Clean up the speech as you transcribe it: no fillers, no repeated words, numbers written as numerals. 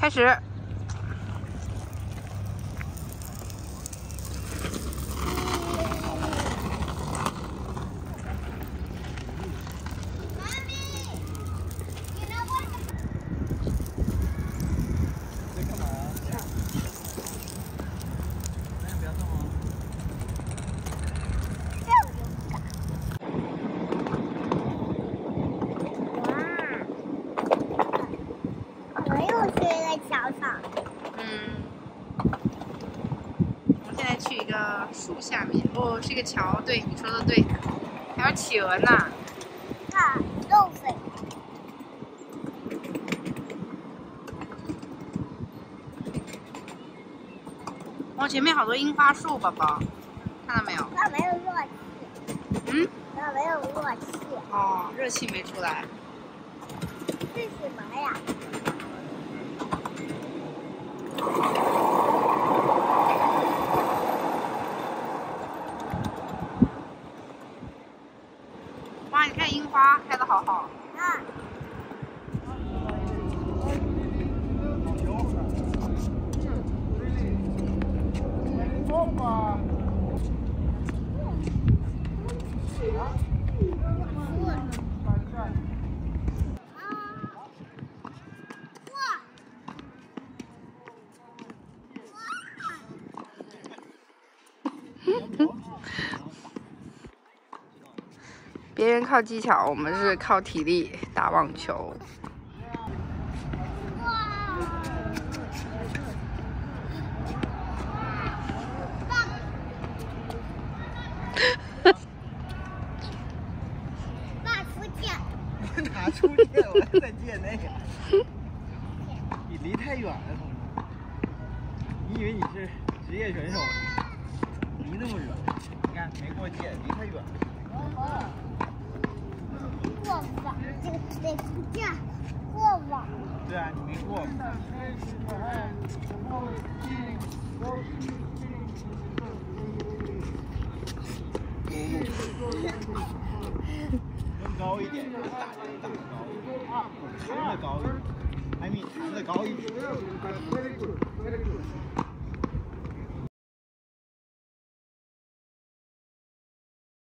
开始。去一个树下面，哦，是一个桥，对，你说的对，还有企鹅呢。 啊，肉粉。 哦，前面好多樱花树，宝宝，看到没有？ 那没有热气。 嗯？ 那没有热气。 哦，热气没出来。 是什么呀？ 哇，你看樱花开得好好。 啊。 别人靠技巧，我们是靠体力打网球。 爸，出剑！ 哪出剑？我还在剑内。你离太远了，同志。你以为你是职业选手？离那么远，你看没过界，离太远了。 过网，这个得出剑，过网。 对啊，你没过。更高一点，打得高一点，弹得高一点，还比弹得高一点。